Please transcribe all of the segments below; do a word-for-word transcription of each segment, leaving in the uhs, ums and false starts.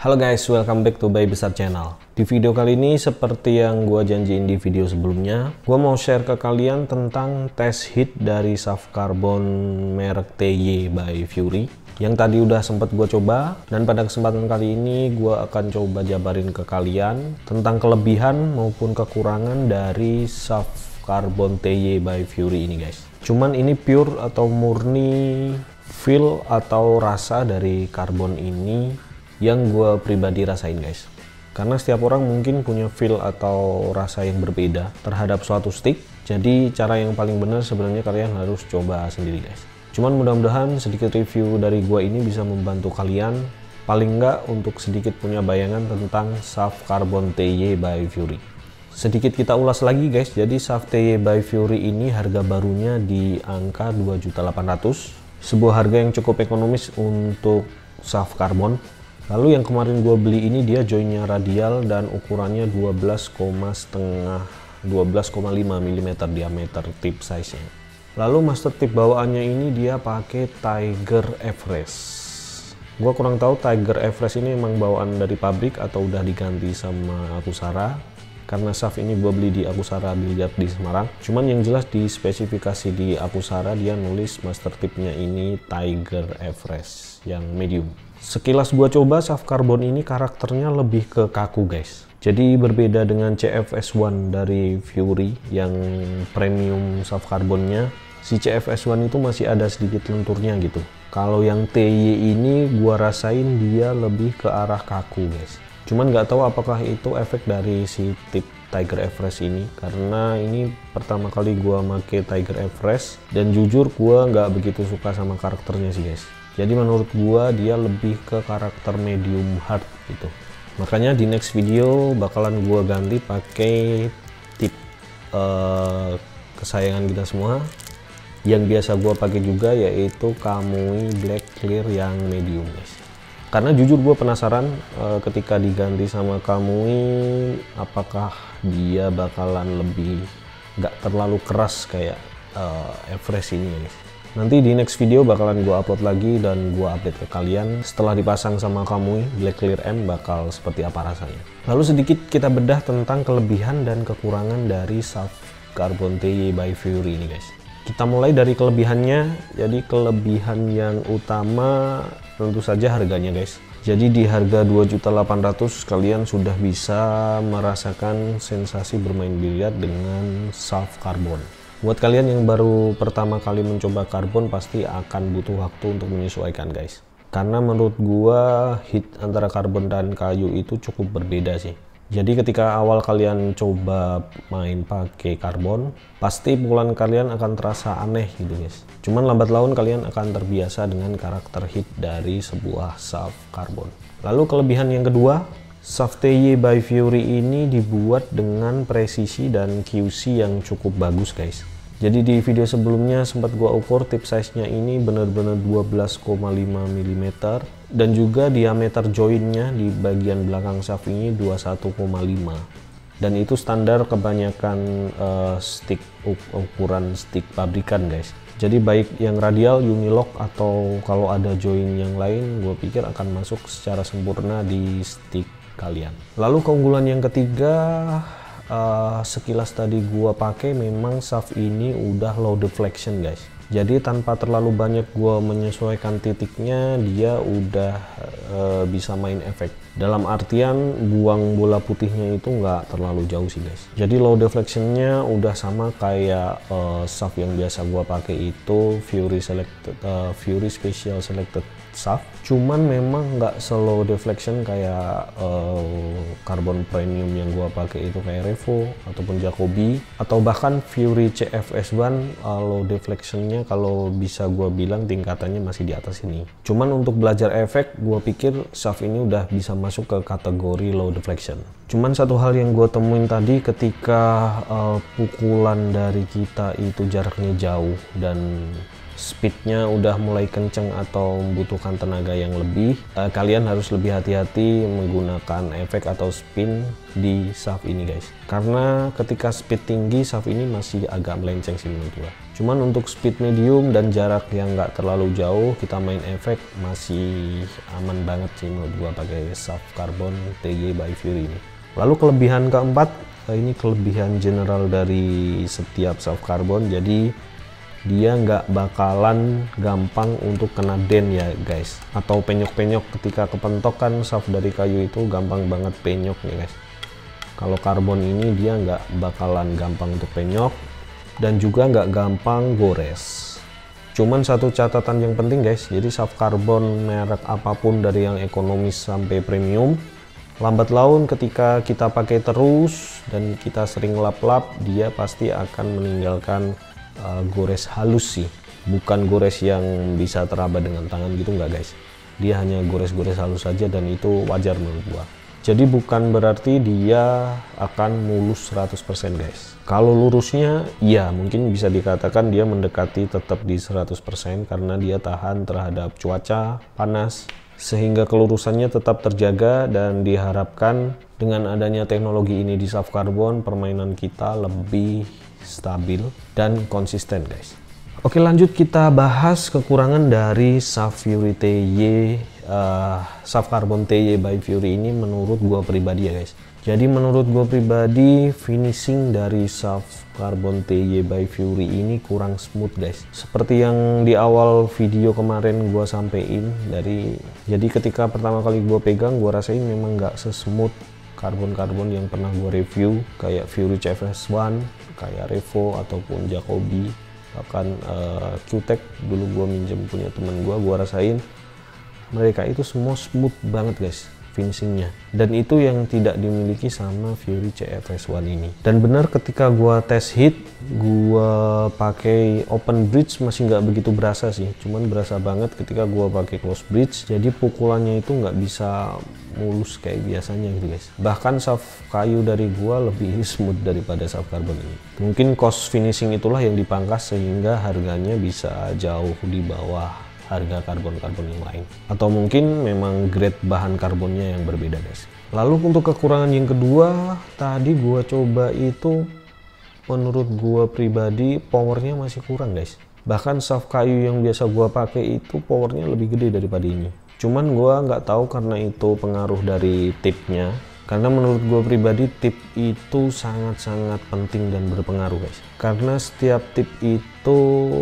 Halo guys, welcome back to Bayi Besar Channel. Di video kali ini seperti yang gue janjiin di video sebelumnya, gue mau share ke kalian tentang tes heat dari shaft carbon merek T Y by Fury yang tadi udah sempat gue coba, dan pada kesempatan kali ini gue akan coba jabarin ke kalian tentang kelebihan maupun kekurangan dari shaft carbon T Y by Fury ini guys. Cuman ini pure atau murni feel atau rasa dari karbon ini yang gue pribadi rasain guys, karena setiap orang mungkin punya feel atau rasa yang berbeda terhadap suatu stick. Jadi cara yang paling benar sebenarnya kalian harus coba sendiri guys. Cuman mudah-mudahan sedikit review dari gue ini bisa membantu kalian paling enggak untuk sedikit punya bayangan tentang shaft carbon T Y by Fury. Sedikit kita ulas lagi guys. Jadi shaft T Y by Fury ini harga barunya di angka dua juta delapan ratus ribu, sebuah harga yang cukup ekonomis untuk shaft carbon. Lalu yang kemarin gue beli ini dia joinnya radial dan ukurannya dua belas koma lima milimeter diameter tip size nya. Lalu master tip bawaannya ini dia pakai Tiger Everest. Gue kurang tahu Tiger Everest ini emang bawaan dari pabrik atau udah diganti sama Akusara, karena shaft ini gue beli di Akusara Billiard di Semarang. Cuman yang jelas di spesifikasi di Akusara dia nulis master tipnya ini Tiger Everest yang medium. Sekilas gua coba shaft carbon ini karakternya lebih ke kaku guys. Jadi berbeda dengan C F S satu dari Fury yang premium shaft carbonnya, si C F S satu itu masih ada sedikit lenturnya gitu. Kalau yang T Y ini gua rasain dia lebih ke arah kaku guys. Cuman nggak tahu apakah itu efek dari si tip Tiger Everest ini, karena ini pertama kali gua make Tiger Everest dan jujur gua nggak begitu suka sama karakternya sih guys. Jadi menurut gua dia lebih ke karakter medium hard gitu. Makanya di next video bakalan gua ganti pakai tip uh, kesayangan kita semua yang biasa gua pakai juga, yaitu Kamui Black Clear yang medium guys. Karena jujur gua penasaran uh, ketika diganti sama Kamui apakah dia bakalan lebih nggak terlalu keras kayak uh, Everest ini guys. Nanti di next video bakalan gue upload lagi dan gue update ke kalian setelah dipasang sama Kamui Black Clear M bakal seperti apa rasanya. Lalu sedikit kita bedah tentang kelebihan dan kekurangan dari shaft carbon T Y by Fury ini guys. Kita mulai dari kelebihannya. Jadi kelebihan yang utama tentu saja harganya guys. Jadi di harga dua juta delapan ratus ribu kalian sudah bisa merasakan sensasi bermain biliar dengan shaft carbon. Buat kalian yang baru pertama kali mencoba karbon pasti akan butuh waktu untuk menyesuaikan guys. Karena menurut gua heat antara karbon dan kayu itu cukup berbeda sih. Jadi ketika awal kalian coba main pakai karbon, pasti pukulan kalian akan terasa aneh gitu guys. Cuman lambat laun kalian akan terbiasa dengan karakter heat dari sebuah shaft karbon. Lalu kelebihan yang kedua, shaft T Y by Fury ini dibuat dengan presisi dan Q C yang cukup bagus guys. Jadi di video sebelumnya sempat gua ukur tip size-nya ini benar-benar dua belas koma lima milimeter, dan juga diameter joinnya di bagian belakang shaft ini dua puluh satu koma lima. Dan itu standar kebanyakan uh, stick ukuran stick pabrikan guys. Jadi baik yang radial, unilock, atau kalau ada join yang lain, gue pikir akan masuk secara sempurna di stick kalian. Lalu keunggulan yang ketiga, uh, sekilas tadi gua pakai memang shaft ini udah low deflection guys. Jadi tanpa terlalu banyak gua menyesuaikan titiknya, dia udah uh, bisa main efek. Dalam artian buang bola putihnya itu nggak terlalu jauh sih guys. Jadi low deflectionnya udah sama kayak uh, shaft yang biasa gua pakai itu Fury Selected, uh, Fury Special Selected shaft. Cuman memang nggak slow deflection kayak uh, carbon premium yang gua pakai itu kayak Revo ataupun Jacobi, atau bahkan Fury C F S satu uh, low deflectionnya kalau bisa gua bilang tingkatannya masih di atas ini. Cuman untuk belajar efek gua pikir shaft ini udah bisa masuk ke kategori low deflection. Cuman satu hal yang gue temuin tadi ketika uh, pukulan dari kita itu jaraknya jauh dan speednya udah mulai kenceng atau membutuhkan tenaga yang lebih, eh, kalian harus lebih hati-hati menggunakan efek atau spin di shaft ini guys, karena ketika speed tinggi shaft ini masih agak melenceng sih menurut gua. Cuman untuk speed medium dan jarak yang nggak terlalu jauh, kita main efek masih aman banget sih menurut gua pakai shaft carbon T Y by Fury ini. Lalu kelebihan keempat, ini kelebihan general dari setiap shaft carbon, jadi dia nggak bakalan gampang untuk kena dent ya guys, atau penyok-penyok ketika kepentok kan. Shaft dari kayu itu gampang banget penyok nih guys. Kalau karbon ini dia nggak bakalan gampang untuk penyok dan juga nggak gampang gores. Cuman satu catatan yang penting guys, jadi shaft carbon merek apapun dari yang ekonomis sampai premium, lambat laun ketika kita pakai terus dan kita sering lap-lap, dia pasti akan meninggalkan uh, gores halus sih, bukan gores yang bisa teraba dengan tangan gitu, nggak guys. Dia hanya gores-gores halus saja dan itu wajar menurut gua. Jadi bukan berarti dia akan mulus seratus persen guys. Kalau lurusnya ya mungkin bisa dikatakan dia mendekati tetap di seratus persen karena dia tahan terhadap cuaca panas, sehingga kelurusannya tetap terjaga. Dan diharapkan dengan adanya teknologi ini di shaft carbon, permainan kita lebih stabil dan konsisten guys. Oke, lanjut kita bahas kekurangan dari shaft Fury T Y, uh, shaft carbon T Y by Fury ini menurut gua pribadi ya guys. Jadi menurut gua pribadi, finishing dari shaft carbon T Y by Fury ini kurang smooth guys. Seperti yang di awal video kemarin gua sampein dari, jadi ketika pertama kali gua pegang, gua rasain memang nggak sesmooth karbon-karbon yang pernah gua review kayak Fury C F S satu, kayak Revo ataupun Jacoby, bahkan uh, Q-Tech dulu gua minjem punya temen gua, gua rasain mereka itu semua smooth banget guys finishingnya, dan itu yang tidak dimiliki sama Fury C F S satu ini. Dan benar ketika gua tes hit, gua pakai open bridge masih nggak begitu berasa sih, cuman berasa banget ketika gua pakai close bridge, jadi pukulannya itu nggak bisa mulus kayak biasanya gitu guys. Bahkan shaft kayu dari gua lebih smooth daripada shaft carbon ini. Mungkin cost finishing itulah yang dipangkas sehingga harganya bisa jauh di bawah harga karbon-karbon yang lain, atau mungkin memang grade bahan karbonnya yang berbeda guys. Lalu untuk kekurangan yang kedua, tadi gua coba itu menurut gua pribadi powernya masih kurang guys. Bahkan shaft kayu yang biasa gua pakai itu powernya lebih gede daripada ini. Cuman gua nggak tahu karena itu pengaruh dari tipnya, karena menurut gue pribadi tip itu sangat-sangat penting dan berpengaruh guys, karena setiap tip itu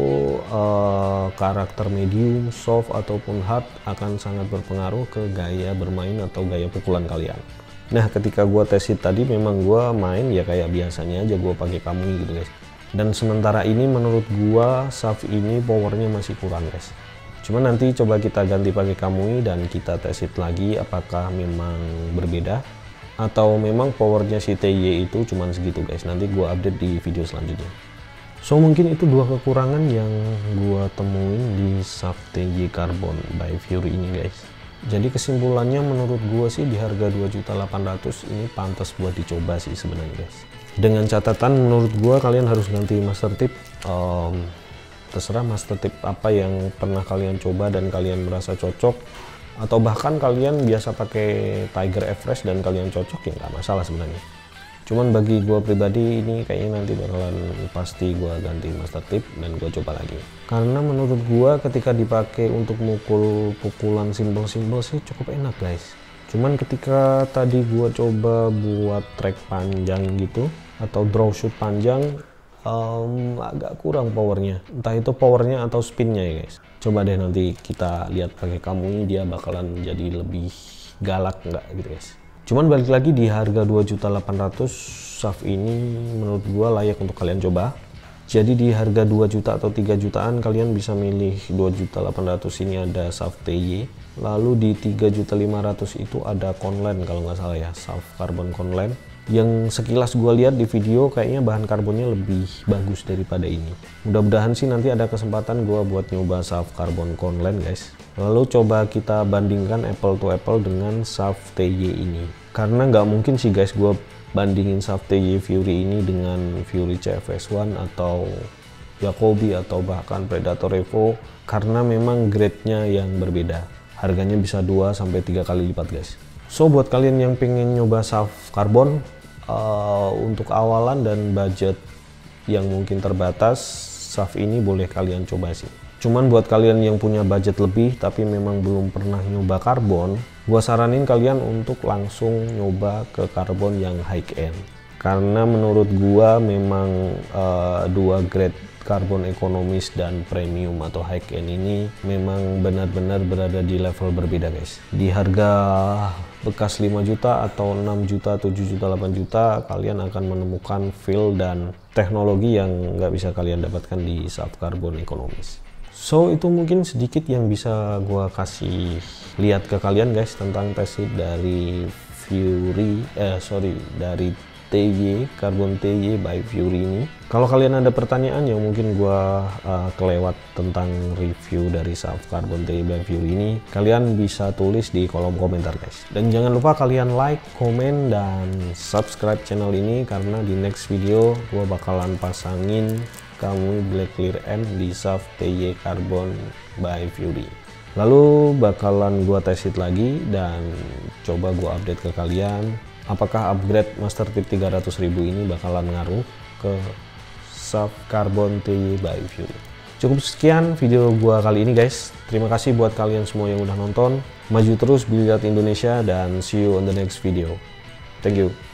uh, karakter medium, soft ataupun hard akan sangat berpengaruh ke gaya bermain atau gaya pukulan kalian. Nah ketika gue tes hit tadi memang gue main ya kayak biasanya aja, gue pakai kamui gitu guys. Dan sementara ini menurut gue shaft ini powernya masih kurang guys. Cuma nanti coba kita ganti pakai kamui dan kita tes hit lagi apakah memang berbeda atau memang powernya si T Y itu cuman segitu guys. Nanti gua update di video selanjutnya. So mungkin itu dua kekurangan yang gua temuin di shaft T Y Carbon by Fury ini guys. Jadi kesimpulannya menurut gua sih di harga dua juta delapan ratus ini pantas buat dicoba sih sebenarnya guys. Dengan catatan menurut gua kalian harus ganti master tip. um, terserah master tip apa yang pernah kalian coba dan kalian merasa cocok, atau bahkan kalian biasa pakai Tiger F-Race dan kalian cocok ya nggak masalah sebenarnya. Cuman bagi gue pribadi ini kayaknya nanti bakalan pasti gue ganti master tip dan gue coba lagi, karena menurut gue ketika dipakai untuk mukul pukulan simbol-simbol sih cukup enak guys. Cuman ketika tadi gue coba buat track panjang gitu atau draw shoot panjang, um, agak kurang powernya, entah itu powernya atau spinnya ya guys. Coba deh nanti kita lihat pakai kamui dia bakalan jadi lebih galak nggak gitu guys. Cuman balik lagi di harga dua juta delapan ratus shaft ini menurut gua layak untuk kalian coba. Jadi di harga dua juta atau tiga jutaan kalian bisa milih dua juta delapan ratus ini ada shaft T Y. Lalu di tiga juta lima ratus itu ada Conland kalau nggak salah ya, shaft carbon Conland. Yang sekilas gue lihat di video kayaknya bahan karbonnya lebih bagus daripada ini. Mudah-mudahan sih nanti ada kesempatan gue buat nyoba shaft carbon Conland guys. Lalu coba kita bandingkan apple to apple dengan shaft T Y ini. Karena nggak mungkin sih guys gue bandingin shaft T Y Fury ini dengan Fury C F S satu atau Jacoby atau bahkan Predator Evo, karena memang grade-nya yang berbeda. Harganya bisa dua sampai tiga kali lipat guys. So buat kalian yang pengen nyoba S A F karbon uh, untuk awalan dan budget yang mungkin terbatas, S A F ini boleh kalian coba sih. Cuman buat kalian yang punya budget lebih tapi memang belum pernah nyoba karbon, gua saranin kalian untuk langsung nyoba ke karbon yang high end. Karena menurut gua memang uh, dua grade karbon ekonomis dan premium atau high end ini memang benar-benar berada di level berbeda guys. Di harga bekas lima juta atau enam juta, tujuh juta, delapan juta, kalian akan menemukan feel dan teknologi yang nggak bisa kalian dapatkan di S A F karbon ekonomis. So itu mungkin sedikit yang bisa gua kasih lihat ke kalian guys tentang test kit dari Fury, eh sorry dari T Y, Karbon T Y by Fury ini. Kalau kalian ada pertanyaan yang mungkin gua uh, kelewat tentang review dari S A F Karbon T Y by Fury ini, kalian bisa tulis di kolom komentar guys. Dan jangan lupa kalian like, komen, dan subscribe channel ini karena di next video gua bakalan pasangin kamu Black Clear M di S A F T Y Karbon by Fury. Lalu bakalan gua test it lagi dan coba gua update ke kalian apakah upgrade Master Tip tiga ratus ribu ini bakalan ngaruh ke S A F Karbon T Y by Fury. Cukup sekian video gua kali ini guys. Terima kasih buat kalian semua yang udah nonton. Maju terus Biliar Indonesia dan see you on the next video. Thank you.